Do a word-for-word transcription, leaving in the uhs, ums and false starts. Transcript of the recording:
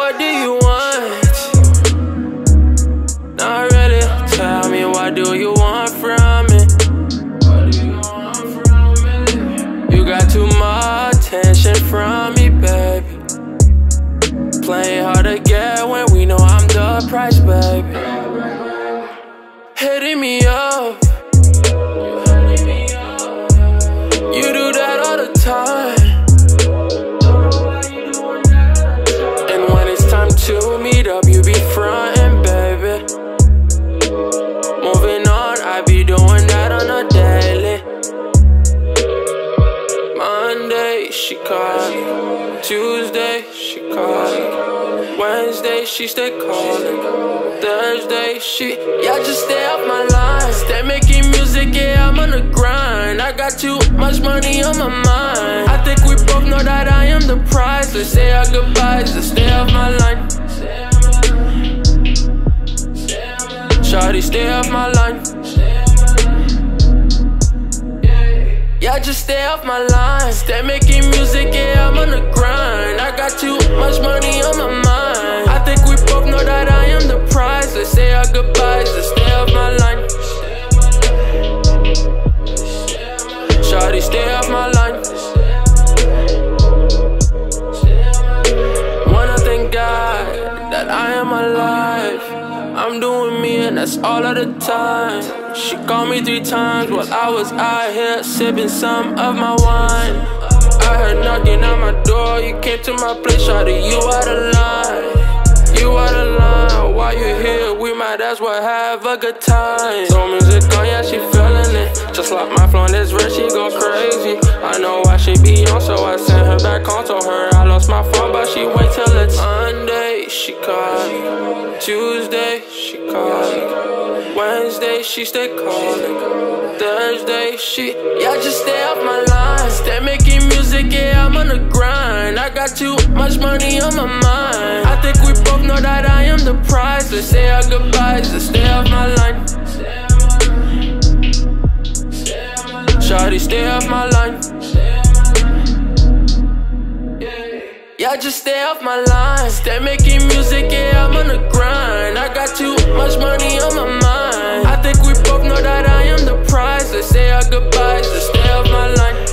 what do you want? Not really. Tell me, what do you want from me? You got too much attention from me, baby. Playing hard to get when we know I'm the price, baby. Hitting me up, you do that all the time. And when it's time to meet up, you be frontin', baby. Moving on, I be doing that on a daily. Monday, she called. Tuesday, she called. Wednesday, she stay calling. Thursday, she, yeah, just stay off my line. Stay making music, yeah, I'm on the grind. I got too much money on my mind. I think we both know that I am the prize. Let's say our goodbyes, let's stay off my line. Shawty, stay off my line. Yeah, just stay off my line. Stay making music, yeah, I'm on the grind. I got too much money on my mind. I think we both know that I am the prize. Let's say our goodbyes, let's stay off my line. Shawty, stay off my line. Wanna thank God that I am alive. I'm doing me and that's all of the time. She called me three times while I was out here sipping some of my wine. I heard knocking on my door, you came to my place, shawty, you out of line. You out of line, while you here, we might as well have a good time. So music on, yeah, she feeling it. Just like my flow on this verse, she go crazy. I know why she be on, so I sent her back home. Told her I lost my phone, but she wait till it's Monday, she called. Tuesday, she called. Wednesday, she stay calling. Thursday, she, yeah, just stay off my line. Stay making music, yeah, I'm on the grind. I got too much money on my mind. I think we both know that I am the prize. Let's say our goodbyes, let's stay off my line. Shawty, stay off my line. Yeah, just stay off my line. Stay making music, yeah, I'm on the grind. I got too much money on my mind. I think we both know that I am the prize. Let's say our goodbyes, let's stay off my line.